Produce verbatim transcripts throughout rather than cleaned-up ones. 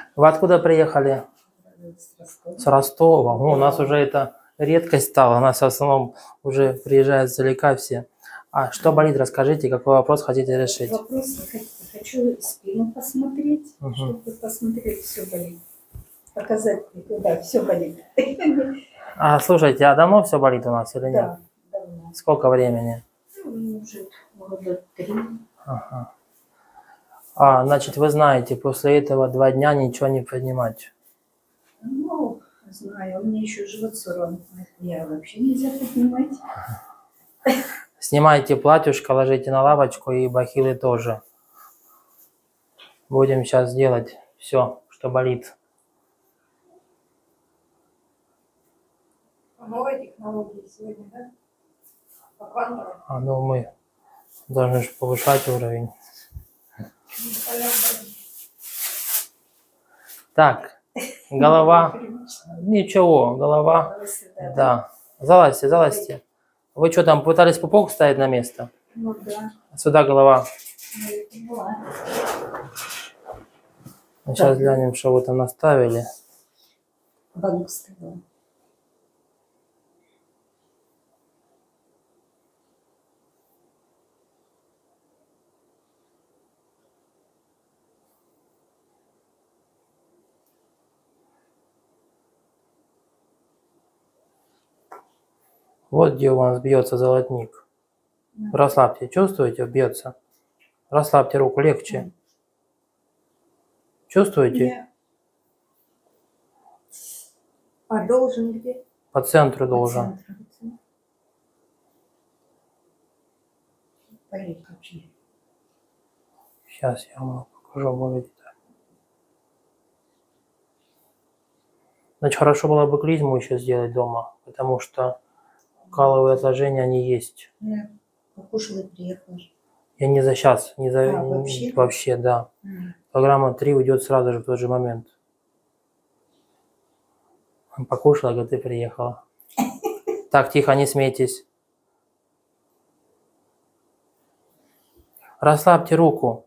Вы откуда приехали? С Ростова. С Ростова. Ну, у нас уже это редкость стала. У нас в основном уже приезжают издалека все. А что болит, расскажите, какой вопрос хотите решить? Вопрос, хочу спину посмотреть, Угу. чтобы посмотреть, все болит. Показать, да, все болит. А слушайте, а давно все болит у нас или нет? Да, давно. Сколько времени? Ну, уже года три. Ага. А, значит, вы знаете, после этого два дня ничего не поднимать. Ну, знаю, у меня еще живот сорван. Я вообще нельзя поднимать. Снимайте платьюшко, ложите на лавочку и бахилы тоже. Будем сейчас делать все, что болит. Новая технология сегодня, да? По квантовой. А ну мы должны же повышать уровень. Так, голова. Ничего, голова. Да. Залазьте, залазьте. Вы что там, пытались пупок ставить на место? Ну да. Сюда голова. Ну, Сейчас глянем, что вы там наставили. банку ставила. Вот где у вас бьется золотник. Расслабьте, чувствуете, бьется? Расслабьте руку, легче. Чувствуете? Нет. А должен где? По центру По должен. центру. Болит очень. Сейчас я вам покажу более детально. Значит, хорошо было бы клизму еще сделать дома, потому что каловые отложения, они есть. Я покушала и приехала. Я не за сейчас, не за... А, вообще? Вообще, да. Mm. Программа три уйдет сразу же в тот же момент. Покушала, когда ты приехала. Так, тихо, не смейтесь. Расслабьте руку.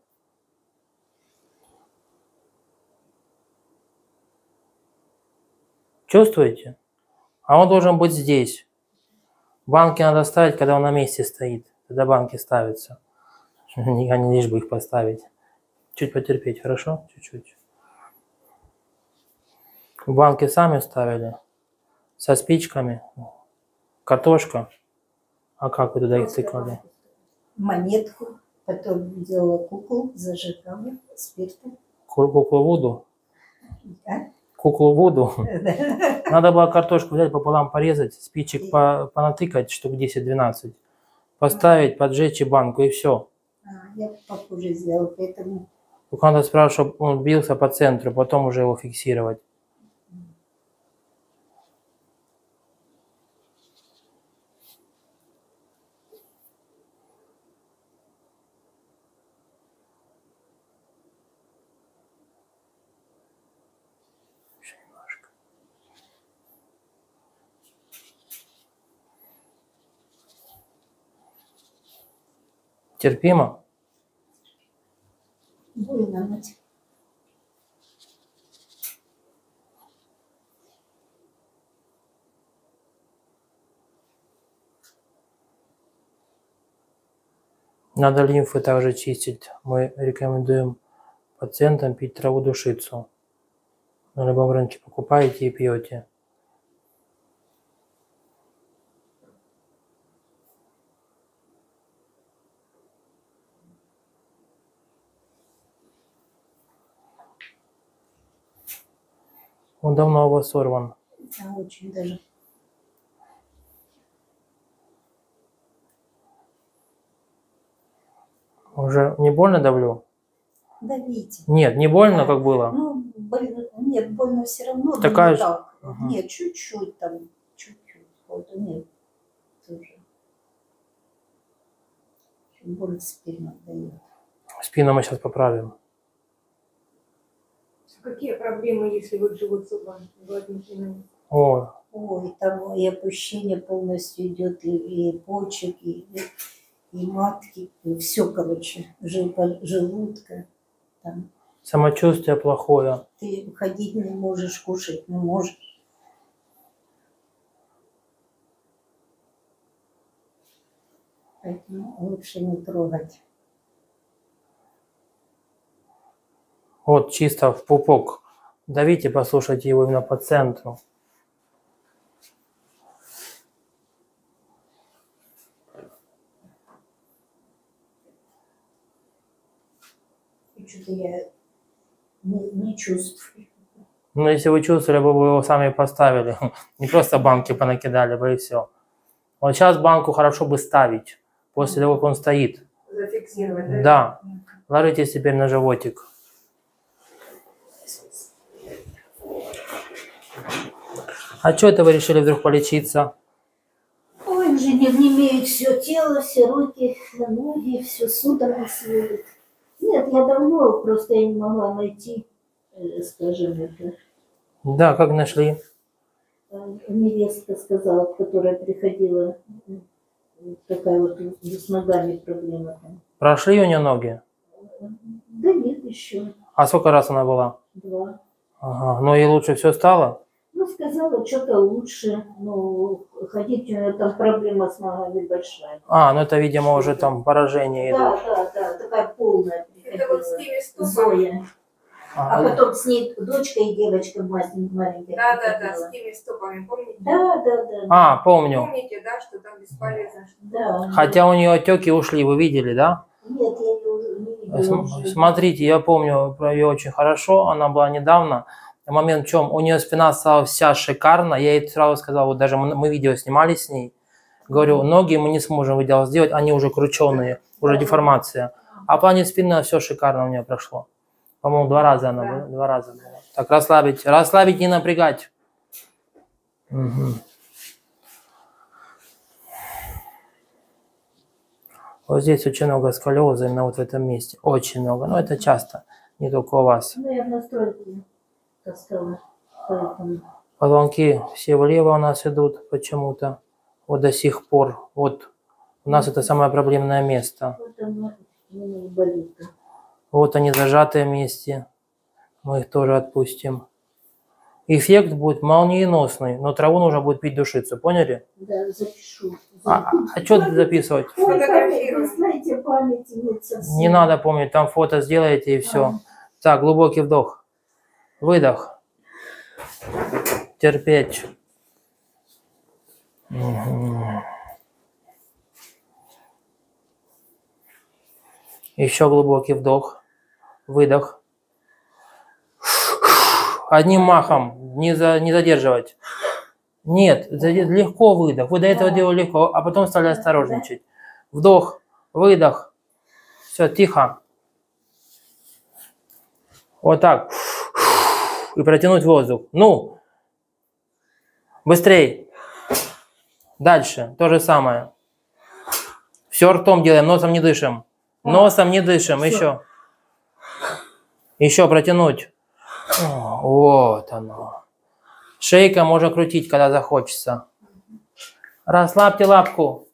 Чувствуете? А он должен быть здесь. Банки надо ставить, когда он на месте стоит. Тогда банки ставятся. Не лишь бы их поставить. Чуть потерпеть, хорошо? Чуть-чуть. Банки сами ставили. Со спичками. Картошка. А как вы туда их тыкали? Монетку. Потом делала куклу, зажигала спиртом. Куклу Вуду? Да? Куклу Вуду? Надо было картошку взять, пополам порезать, спичек по, понатыкать, штук десять-двенадцать. Поставить, поджечь и банку, и все. А, я похуже сделала, поэтому... Только надо спрашивать, чтобы он бился по центру, потом уже его фиксировать. Еще немножко. Терпимо? Больно мать. Надо лимфы также чистить. Мы рекомендуем пациентам пить траву душицу. На любом рынке покупаете и пьете. Он давно у вас сорван. Да, очень даже. Уже не больно давлю? Давите. Нет, не больно, Да. как было? Ну, блин, нет, больно все равно. Такая но не же? так. Ага. Нет, чуть-чуть там, чуть-чуть. Вот, нет, тоже. Боль спину отдает. Спину мы сейчас поправим. Какие проблемы, если вот живот сорван? О, Ой, там и опущение полностью идет, и, и почек, и, и, и матки, и все, короче, жел, желудка. Там Самочувствие плохое. Ты ходить не можешь, кушать не можешь. Поэтому лучше не трогать. Вот чисто в пупок. Давите, послушайте его именно по центру. И что-то я не, не чувствую. Ну, если вы чувствовали, бы вы его сами поставили. Не просто банки понакидали бы и все. Вот сейчас банку хорошо бы ставить, после того, как он стоит. Зафиксировать, да? Да. Ложитесь теперь на животик. А что это вы решили вдруг полечиться? Ой, уже не имеет все тело, все руки, ноги, все судорога сводит. Нет, я давно просто я не могла найти, э, скажем, это. Да, как нашли? Э, Невестка сказала, которая приходила, э, такая вот с ногами проблема там. Прошли у нее ноги? Да нет, еще А сколько раз она была? два. Ага. Ну и лучше все стало? Ну, сказала, что-то лучше, но ходить у нее там проблема с ногами большая. А, ну это, видимо, уже там поражение Да, идут. да, да, такая полная Это вот с приходила. теми стопами. Зоя. А Ага. потом с ней дочка и девочка маленькая. маленькая Да, да, да, приходила. с теми стопами, помните? Да, да, да. А, помню. Помните, да, что там бесполезно? что- Да. Хотя у нее отеки ушли, вы видели, да? Нет, я ее уже не видела. См- уже. Смотрите, я помню про ее очень хорошо, она была недавно. Момент в чем? У нее спина стала вся шикарно. Я ей сразу сказал, вот даже мы, мы видео снимали с ней. Говорю, ноги мы не сможем в идеал сделать, они уже крученые, уже деформация. А в плане спины все шикарно у нее прошло. По-моему, два раза она Да. была. Два раза была. Так, расслабить. Расслабить, не напрягать. Мгм. Вот здесь очень много сколиоза именно вот в этом месте. Очень много. Но это часто. Не только у вас. Ну, я в настройке таскала. Поэтому. Позвонки все влево у нас идут почему-то. Вот до сих пор. Вот у нас это самое проблемное место. Вот оно у меня и болит. Вот они зажатые вместе. Мы их тоже отпустим. Эффект будет молниеносный, но траву нужно будет пить душицу. Поняли? Да, запишу. А, а что записывать? Ой, память, Фотографирую. вы знаете, памяти нет совсем. Не надо помнить, там фото сделаете и все. А. Так, глубокий вдох. Выдох. Терпеть. Мгм. Еще глубокий вдох. Выдох. Одним махом, не, за, не задерживать. Нет, заде- легко выдох. Вы до этого Да. делали легко, а потом стали осторожничать. Вдох, выдох. Все, тихо. Вот так. И протянуть воздух. Ну. Быстрей. Дальше. То же самое. Все ртом делаем, носом не дышим. Носом не дышим. Всё. Еще. Еще протянуть. О, вот оно. Шейка можно крутить, когда захочется. Расслабьте лапку.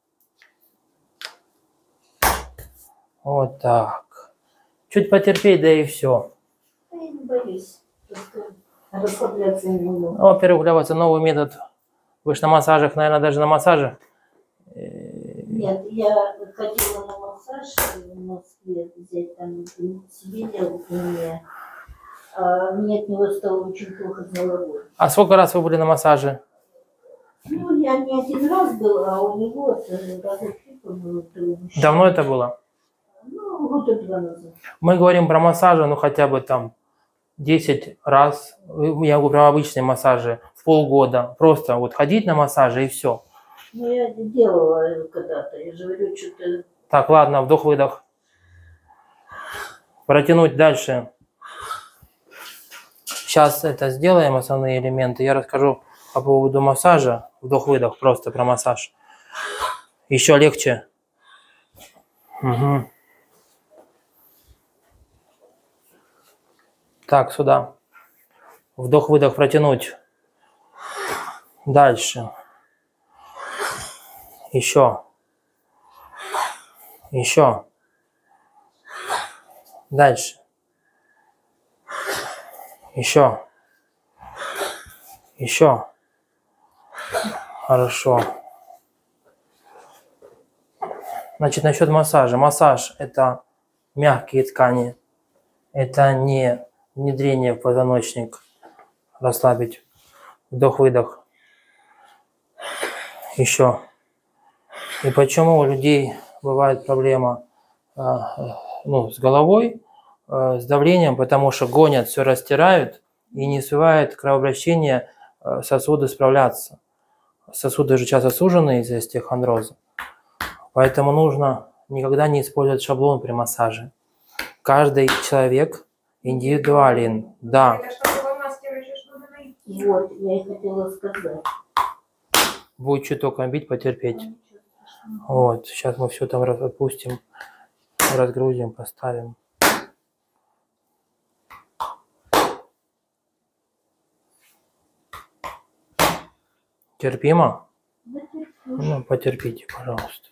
Вот так. Чуть потерпеть, да и все. Я не боюсь. Просто расслабляться не могу. Во-первых, для вас новый метод. Вы же на массажах, наверное, даже на массажах. Нет, я ходила на массаж в Москве, взять там себе делать мне. А мне от него стало очень плохо с головой. А сколько раз вы были на массаже? Ну, я не один раз была, а у него э, раза три, по-моему, было. Давно это было? Ну, года два назад. Мы говорим про массажи, ну хотя бы там десять раз. Я говорю про обычные массажи в полгода. Просто вот ходить на массажи и все. Ну, я делала когда-то, я же говорю, что-то... Так, ладно, вдох-выдох. Протянуть дальше. Сейчас это сделаем, основные элементы. Я расскажу по поводу массажа. Вдох-выдох, просто про массаж. Еще легче. Угу. Так, сюда. Вдох-выдох протянуть. Дальше. Еще. Еще. Дальше. Еще. Еще. Хорошо. Значит, насчет массажа. Массаж – это мягкие ткани. Это не внедрение в позвоночник. Расслабить. Вдох-выдох. Еще. И почему у людей бывает проблема ну, с головой, с давлением? Потому что гонят, все растирают и не успевает кровообращение, сосуды справляться. Сосуды же часто сужены из-за остеохондроза. Поэтому нужно никогда не использовать шаблон при массаже. Каждый человек индивидуален. Да. Это чтобы помаскировать, чтобы найти. Вот, я и хотела сказать. Будет чуток бить, потерпеть. Вот, сейчас мы все там отпустим, разгрузим, поставим. Терпимо? Да терплю. Ну, потерпите, пожалуйста.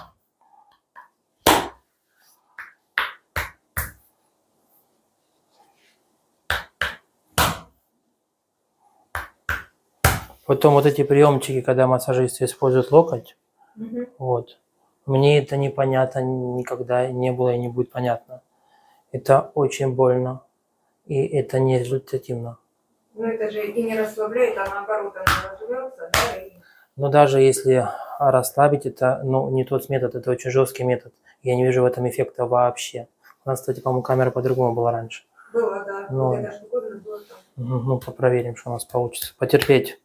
Потом вот эти приемчики, когда массажисты используют локоть, Угу. вот, мне это непонятно, никогда не было и не будет понятно. Это очень больно, и это не результативно. Ну это же и не расслабляет, а наоборот она разживется, да? И... Но даже если расслабить, это ну, не тот метод, это очень жесткий метод. Я не вижу в этом эффекта вообще. У нас, кстати, по-моему, камера по-другому была раньше. Было, да. Ну, Вот эта штуковина была там. ну, проверим, что у нас получится. Потерпеть.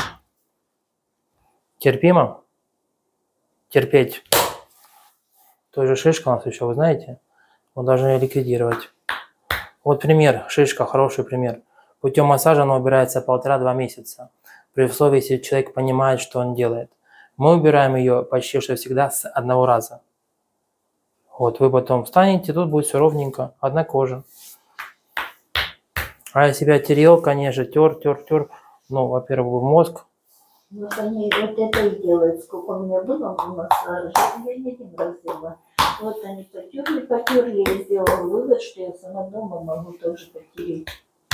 Терпимо? Терпеть. Тоже шишка у нас еще, вы знаете? Мы должны ее ликвидировать. Вот пример, шишка, хороший пример. Путем массажа она убирается полтора-два месяца. При условии, если человек понимает, что он делает. Мы убираем ее почти что всегда с одного раза. Вот вы потом встанете, тут будет все ровненько, одна кожа. А если я терел, конечно, тер, тер, тер, ну, во-первых, в мозг. Вот они вот это и делают. Сколько у меня было в массаже, я не один раз делала. Вот они потерли, потерли, я сделала вывод, что я сама дома могу тоже потереть.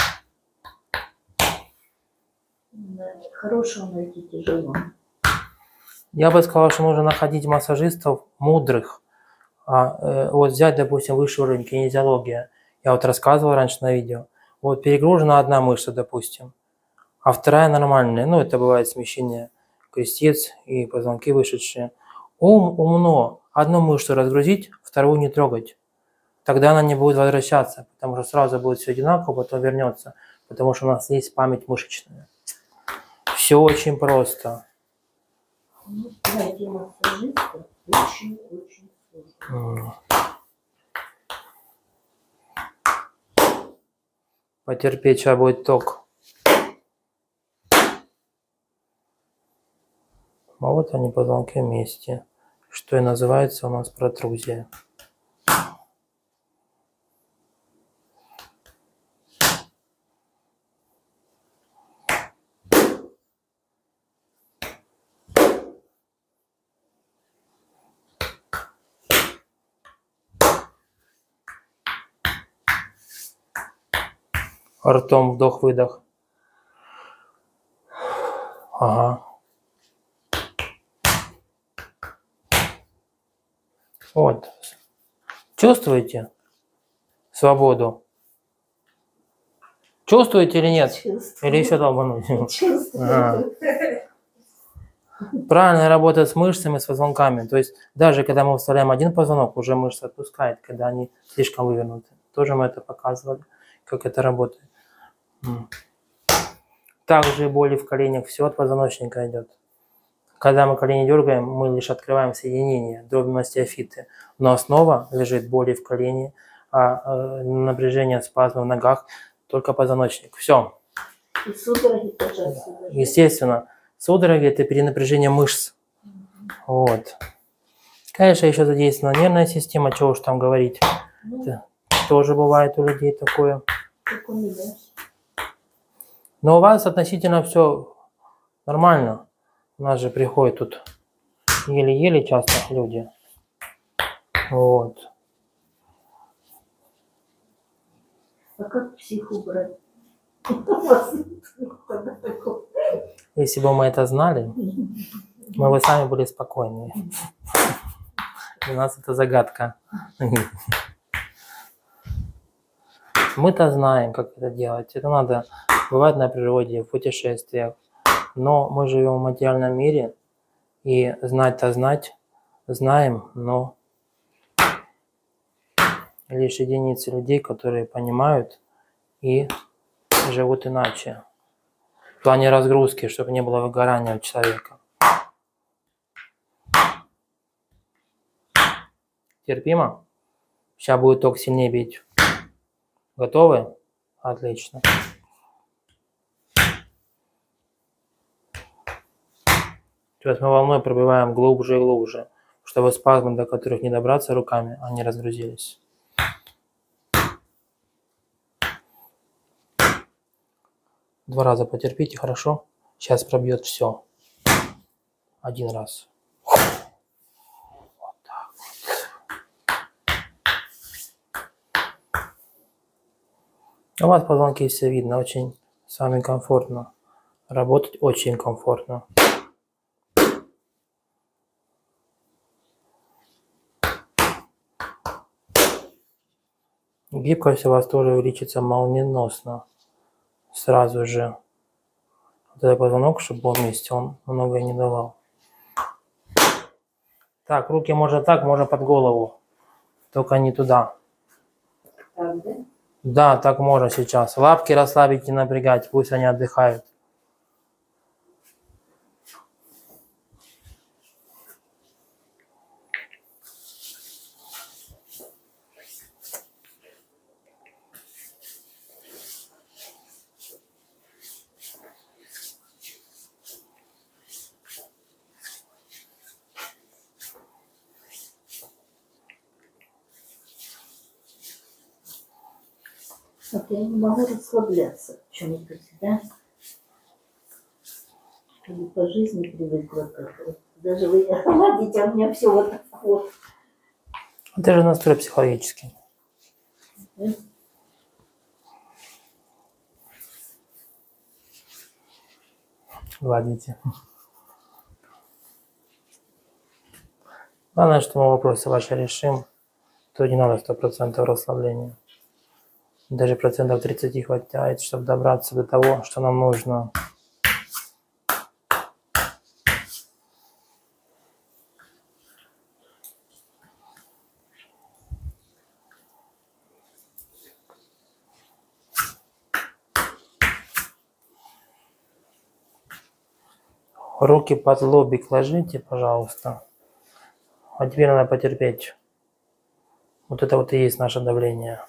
Да, хорошего найти тяжело. Я бы сказал, что нужно находить массажистов мудрых. А, э, вот взять, допустим, высший уровень кинезиология. Я вот рассказывал раньше на видео. Вот перегружена одна мышца, допустим, а вторая нормальная. Ну, это бывает смещение крестец и позвонки вышедшие. Ум умно одну мышцу разгрузить, вторую не трогать. Тогда она не будет возвращаться, потому что сразу будет все одинаково, потом вернется. Потому что у нас есть память мышечная. Все очень просто. Ну, найти массажиста очень-очень сложно. Потерпеть, сейчас будет ток. А вот они, позвонки вместе. Что и называется у нас протрузия. Ртом вдох-выдох. Ага. Вот. Чувствуете свободу? Чувствуете или нет? Чувствую. Или еще долбануть? Чувствую. Ага. Правильная работа с мышцами, с позвонками. То есть даже когда мы вставляем один позвонок, уже мышца отпускает, когда они слишком вывернуты. Тоже мы это показывали, как это работает. Также боли в коленях, все от позвоночника идет. Когда мы колени дергаем, мы лишь открываем соединение, дробим остеофиты. Но основа лежит боли в колене, а э, напряжение, спазмы в ногах, только позвоночник. Все. И судороги тоже отсюда. Естественно, судороги – это перенапряжение мышц. Вот. Конечно, еще задействована нервная система, чего уж там говорить. Ну, Это тоже бывает у людей такое. как у меня. Но у вас относительно все нормально. У нас же приходят тут еле-еле часто люди. Вот. А как психу брать? У вас тогда такое. Если бы мы это знали, мы бы сами были спокойнее. Для нас это загадка. Мы-то знаем, как это делать. Это надо бывать на природе, в путешествиях. Но мы живем в материальном мире, и знать-то знать, знаем, но лишь единицы людей, которые понимают и живут иначе. В плане разгрузки, чтобы не было выгорания у человека. Терпимо? Сейчас будет ток сильнее бить. Готовы? Отлично. Сейчас мы волной пробиваем глубже и глубже, чтобы спазмы, до которых не добраться руками, они разгрузились. Два раза потерпите, хорошо? Сейчас пробьет все. Один раз. Вот так вот. У вас позвонки все видно, очень с вами комфортно. Работать очень комфортно. Гибкость у вас тоже увеличится молниеносно. Сразу же. Вот этот позвонок, чтобы был вместе, он многое не давал. Так, руки можно так, можно под голову. Только не туда. Так, да? Да, так можно сейчас. Лапки расслабить и напрягать, пусть они отдыхают. Вот я не могу расслабляться почему-то, да? Или по жизни привыкла как-то. Даже вы гладите, а у меня все вот так вот. Это же настрой психологический. Да? Гладите. Главное, что мы вопросы ваши решим, то не надо сто процентов расслабления. Даже процентов тридцать хватает, чтобы добраться до того, что нам нужно. Руки под лобик ложите, пожалуйста. А теперь надо потерпеть. Вот это вот и есть наше давление.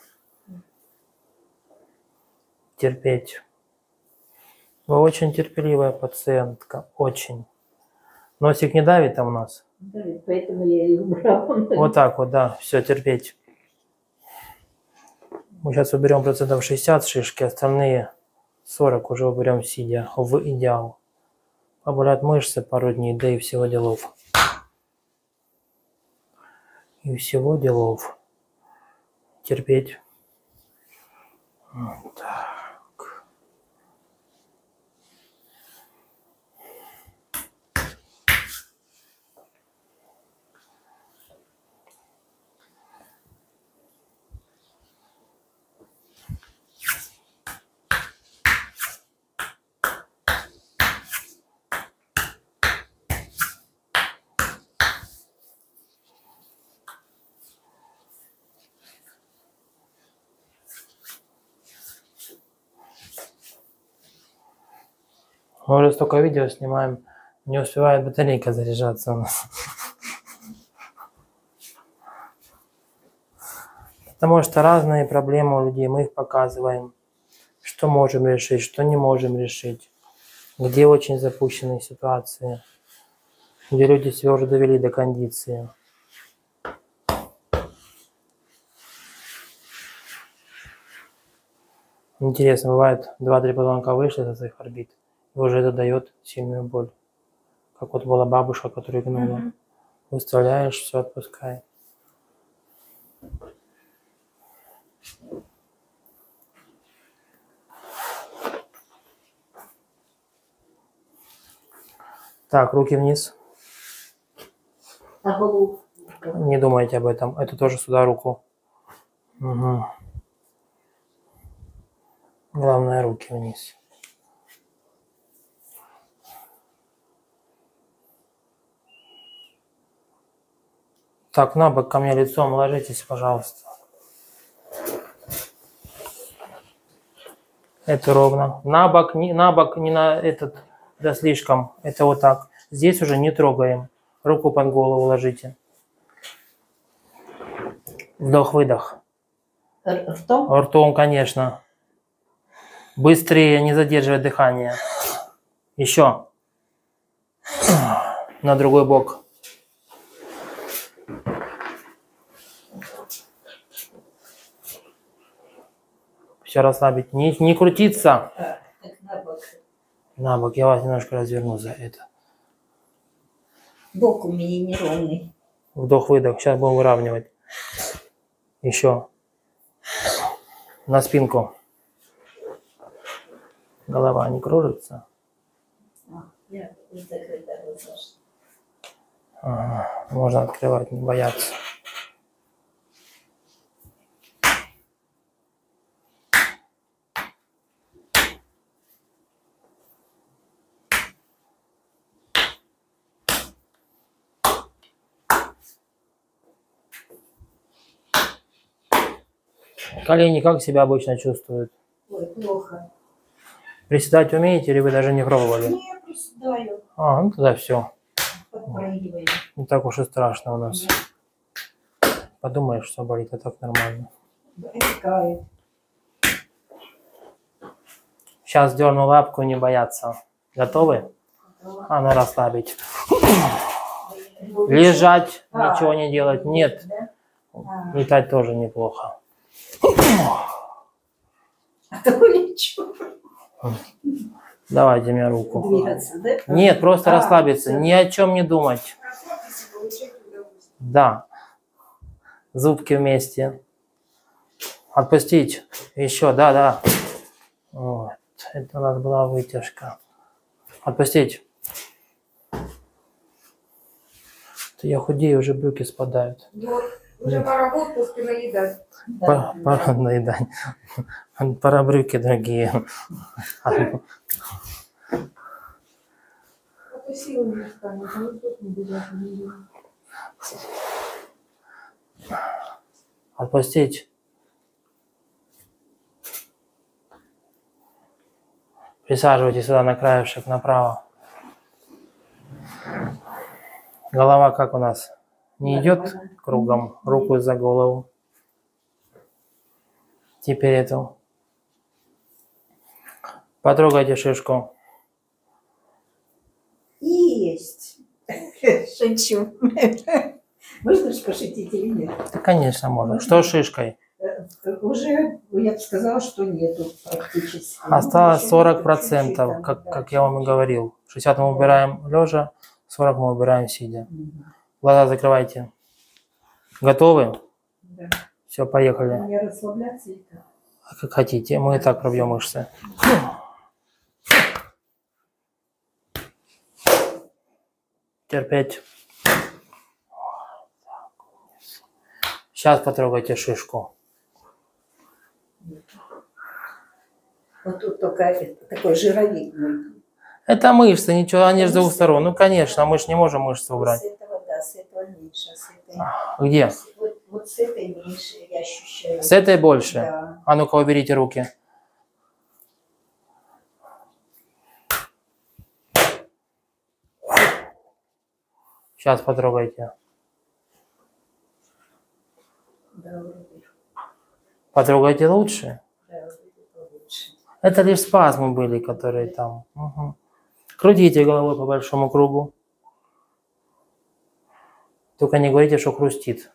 Терпеть. Вы очень терпеливая пациентка. Очень. Носик не давит там у нас? Да, поэтому я и убрала. Вот так вот, да. Все, терпеть. Мы сейчас уберем процентов шестьдесят шишки, остальные сорок уже уберем сидя в идеал. Поболят мышцы пару дней, да и всего делов. И всего делов. Терпеть. Вот так. Мы уже столько видео снимаем, не успевает батарейка заряжаться у нас. Потому что разные проблемы у людей, мы их показываем. Что можем решить, что не можем решить. Где очень запущенные ситуации. Где люди себя уже довели до кондиции. Интересно, бывает, два-три позвонка вышли со своих орбит. И уже это дает сильную боль. Как вот была бабушка, которая гнула. Mm-hmm. Выставляешь, все отпускай. Так, руки вниз. А голову? Не думайте об этом. Это тоже сюда руку. Угу. Главное, руки вниз. Так, на бок ко мне лицом ложитесь, пожалуйста. Это ровно. На бок, не, на бок, не на этот, да слишком. Это вот так. Здесь уже не трогаем. Руку под голову ложите. Вдох-выдох. Ртом? Ртом, конечно. Быстрее, не задерживай дыхание. Еще. На другой бок. Все расслабить. Не, не крутиться. А, так на бок. На бок. Я вас немножко разверну за это. Бок у меня неровный. Вдох-выдох. Сейчас будем выравнивать. Еще. На спинку. Голова не кружится. А, я закрыта глаза. Ага. Можно открывать, не бояться. Колени как себя обычно чувствуют? Ой, плохо. Приседать умеете или вы даже не пробовали? Не, я приседаю. А, ну тогда все. Подпрыгиваю. Не так уж и страшно у нас. Да. Подумаешь, что болит, а так нормально. Отдыхаю. Сейчас дерну лапку, не бояться. Готовы? А ну расслабить. Лежать, А, ничего не делать. Нет. Да? А. Летать тоже неплохо. А то лечу. Давайте мне руку. Двигаться, да? Нет, просто А, расслабиться. всё. Ни о чем не думать. Расслабьтесь и получайте удовольствие. Да. Зубки вместе. Отпустить. Еще, да, да. Вот. Это у нас была вытяжка. Отпустить. Я худею, уже брюки спадают. Вот, уже пора в отпуск и наедать. Да, Пора, да. пора наедать. Пора брюки другие. А то силы не станет, а вот тут не бежать не делать. Отпустить. Присаживайтесь сюда на краешек, направо. Голова как у нас? Не идет кругом? Руку за голову. Теперь эту. Потрогайте шишку. Есть. Шучу. Можно ж пошутить или нет? Да, конечно, можно. Что с шишкой? Э, Уже, я бы сказала, что нету практически. Осталось Ну, сорок чуть-чуть процентов, там, как, да, как я вам и чуть-чуть. говорил. шестьдесят мы убираем лежа, сорок мы убираем сидя. Мгм. Глаза закрывайте. Готовы? Да. Все, поехали. Мне расслабляться и так. А как хотите, мы и так пробьем мышцы. Терпеть. Сейчас потрогайте шишку. Вот тут только это, такой жировик мой. Это мышцы, ничего, они же с двух сторон. Ну, конечно, мы же не можем мышцы убрать. С этого, да, с этого меньше, а с этой... Где? Вот, вот с этой меньше я ощущаю. С этой больше? Да. А ну-ка, уберите руки. Сейчас потрогайте. Да, вроде, Потрогайте лучше. да, вроде получше. Это лишь спазмы были, которые там. Угу. Крутите головой по большому кругу. Только не говорите, что хрустит.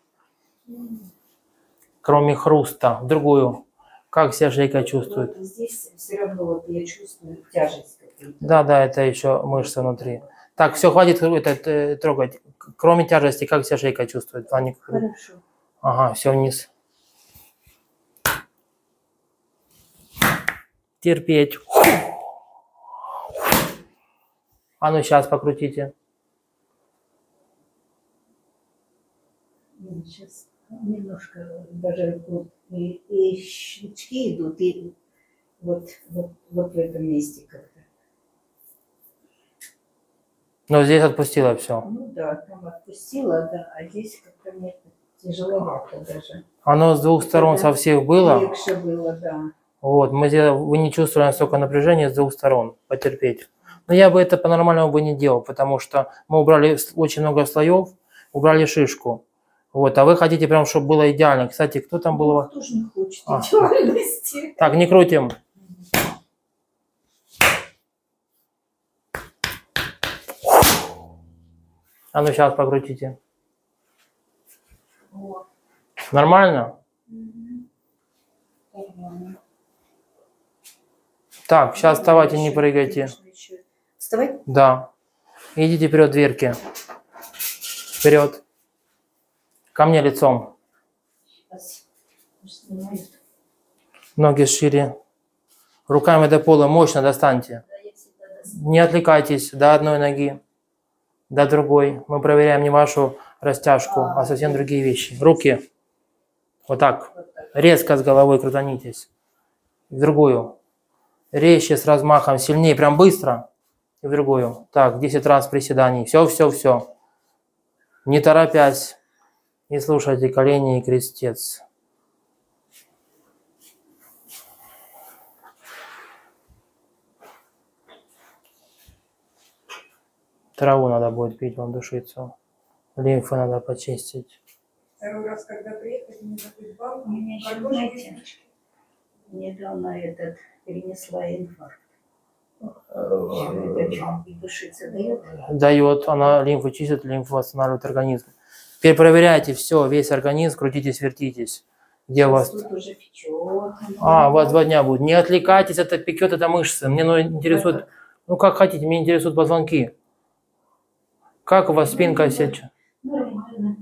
Кроме хруста. В другую. Как себя шейка чувствует? Вот здесь все равно вот я чувствую тяжесть какую-то. Да, да, это еще мышцы внутри. Так, все, хватит это, э, трогать. Кроме тяжести, как себя шейка чувствует? Плане- Хорошо. Ага, все вниз. Терпеть. А А ну сейчас покрутите. Сейчас немножко даже вот и, и щелчки идут, и вот, вот, вот в этом месте как-то. Но здесь отпустила все. Ну да, там отпустила, да, а здесь как-то мне тяжеловато даже. Оно с двух сторон Да. со всех было. Легче было, да. Вот, мы сделали, вы не чувствовали настолько напряжения с двух сторон. Потерпеть. Но я бы это по-нормальному бы не делал, потому что мы убрали с- очень много слоев, убрали шишку. Вот, а вы хотите прям, чтобы было идеально. Кстати, кто там был? у вас? Кто же не хочет А. идеальности? Так, не крутим. А ну сейчас покрутите. Вот. Нормально? Мгм. Нормально. Так, сейчас Ну, вставайте, не еще, прыгайте. конечно, еще. Вставать? Да. Идите вперед, дверки. Вперед. Ко мне лицом. Сейчас. Снимают. Ноги шире. Руками до пола мощно достаньте. Да, я всегда достану. Не отвлекайтесь до одной ноги, до другой. Мы проверяем не вашу растяжку, а совсем другие вещи. Руки. Вот так. Вот так. Резко с головой крутанитесь. В другую. Резче, с размахом, сильнее, прям быстро. И в другую. Так, десять раз приседаний. Все, все, все. Не торопясь. Не слушайте колени и крестец. Траву надо будет пить, вам душицу. Лимфы надо почистить. Второй раз, когда приехали, не забыть У банку, меня еще, картошку и знаете, спички. недавно этот перенесла инфаркт. Еще это что, и душиться дает? Дает, она лимфу чистит, лимфу восстанавливает организм. Теперь проверяйте все, весь организм, крутитесь, вертитесь. Где у вас? Тут уже печет. А, у вас два дня будет. Не отвлекайтесь, это пекет, это мышцы. Мне ну, интересует, ну как хотите, мне интересуют позвонки. Как у вас спинка сечет? Нормально.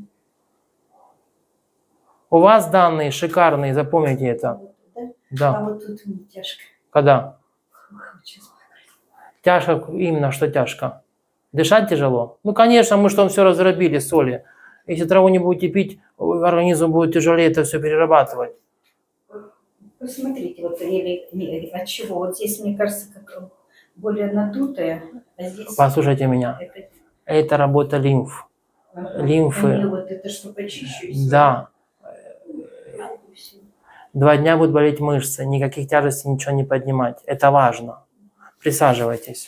У вас данные шикарные, запомните это. Вот, да? А Да. вот тут мне тяжко. Когда? Очень плохо. Тяжко, именно что тяжко. Дышать тяжело? Ну, конечно, мы что, все разрабили, соли. Если траву не будете пить, организм будет тяжелее это все перерабатывать. Посмотрите, вот или, не, от чего. Вот здесь, мне кажется, как более надутая, а здесь... Послушайте меня. Это, Это работа лимф. ага. лимфы. А мне вот это что, почищу? и всё. Да. И всё. Два дня будут болеть мышцы, никаких тяжестей, ничего не поднимать. Это важно. Присаживайтесь.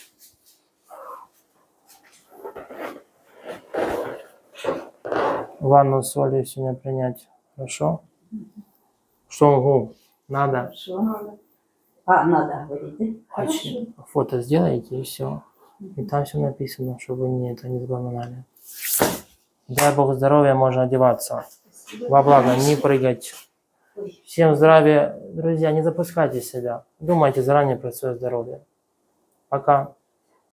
Ванну с солью сегодня принять. Хорошо? Что, угу, надо? Хорошо. Надо. А, надо говорить, да? Хорошо. Очень. Фото сделайте и все. И там все написано, чтобы вы не, это не запоминали. Дай Бог здоровья, можно одеваться. Спасибо. Во благо, не прыгать. Ой. Всем здравия. Друзья, не запускайте себя. Думайте заранее про свое здоровье. Пока.